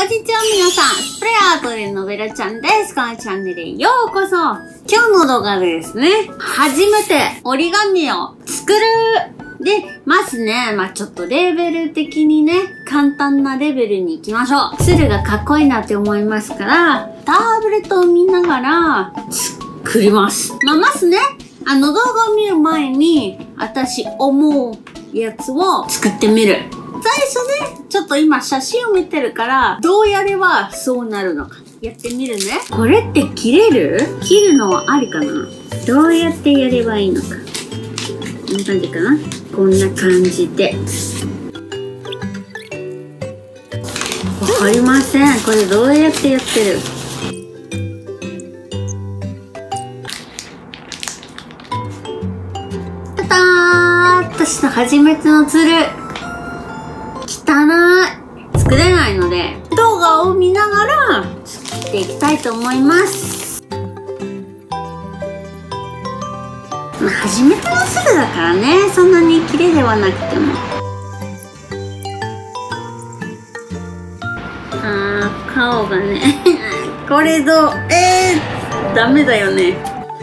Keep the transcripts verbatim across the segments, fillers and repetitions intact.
こんにちは皆さん、スプレーアートでのべらちゃんです。このチャンネルへようこそ。今日の動画でですね、初めて折り紙を作るで、まずね、まあちょっとレベル的にね、簡単なレベルに行きましょう。鶴がかっこいいなって思いますから、タブレットを見ながら作ります。まあまずね、あの動画を見る前に、私思うやつを作ってみる。最初ね、ちょっと今写真を見てるから、どうやればそうなるのか。やってみるね。これって切れる？切るのはありかな？どうやってやればいいのか。こんな感じかな？こんな感じで。わかりません。これどうやってやってる？ただー！私の初めての鶴。汚い。作れないので、動画を見ながら作っていきたいと思います。まあ、初めての鶴だからね、そんなに綺麗ではなくても。あー、顔がね。これどう？えー、ダメだよね。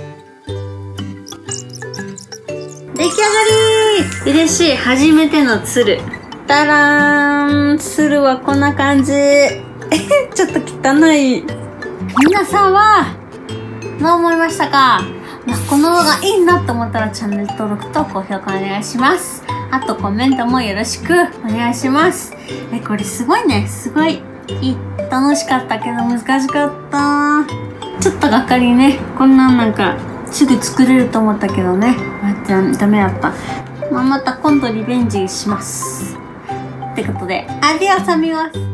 出来上がり！嬉しい、初めての鶴。たらーん、鶴はこんな感じ。ちょっと汚い。皆さんはどう思いましたか？この動画いいなと思ったらチャンネル登録と高評価お願いします。あとコメントもよろしくお願いします。え、これすごいね。すごいいい。楽しかったけど難しかった。ちょっとがっかりね。こんなんなんかすぐ作れると思ったけどね。ダメだった。まあ、また今度リベンジします。ってことで、アディオスアミゴス。